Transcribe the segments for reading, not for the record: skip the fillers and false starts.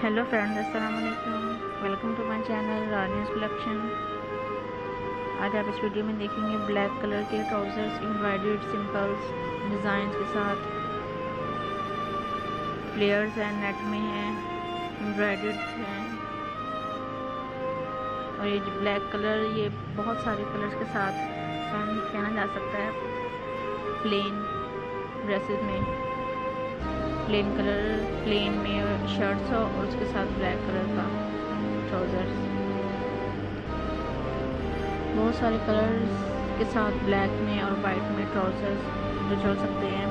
Hello friends, अस्सलाम वालेकुम। Welcome to my channel Rani's collection. आज आप इस वीडियो में देखेंगे ब्लैक कलर के ट्राउज़र्स एम्ब्रॉयडर्ड सिंपल्स डिज़ाइन के साथ। फ्लेयर्स एंड नेट में हैं, एम्ब्रॉयडर्ड हैं। और ये जो ब्लैक कलर, ये बहुत सारे कलर्स के साथ पहना जा सकता है। प्लेन ड्रेसेस में, प्लेन में शर्ट्स और उसके साथ ब्लैक कलर का ट्राउज़र्स। बहुत सारे कलर्स के साथ ब्लैक में और वाइट में ट्राउज़र्स जो चल सकते हैं।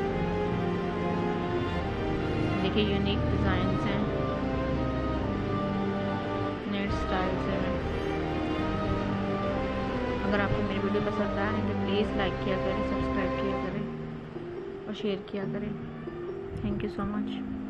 देखिए, यूनिक डिज़ाइंस हैं, नेट स्टाइल्स हैं। अगर आपको मेरी वीडियो पसंद आए तो प्लीज़ लाइक किया करें, सब्सक्राइब किया करें और शेयर किया करें। Thank you so much.